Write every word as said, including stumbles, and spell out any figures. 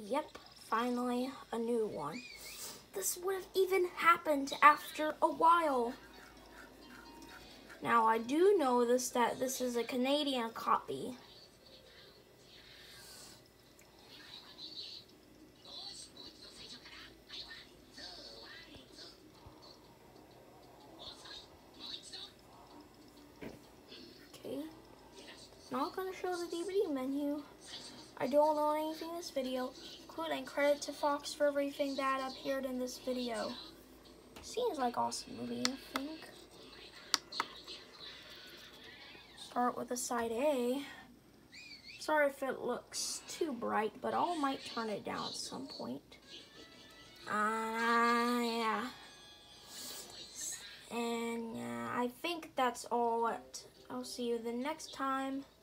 Yep, finally a new one. This would have even happened after a while. Now, I do know this that this is a Canadian copy. Okay. Not gonna show the D V D menu. I don't own anything in this video, including credit to Fox for everything that appeared in this video. Seems like awesome movie, I think. Start with a side A. Sorry if it looks too bright, but I might turn it down at some point. Ah, uh, yeah. And uh, I think that's all. I'll see you the next time.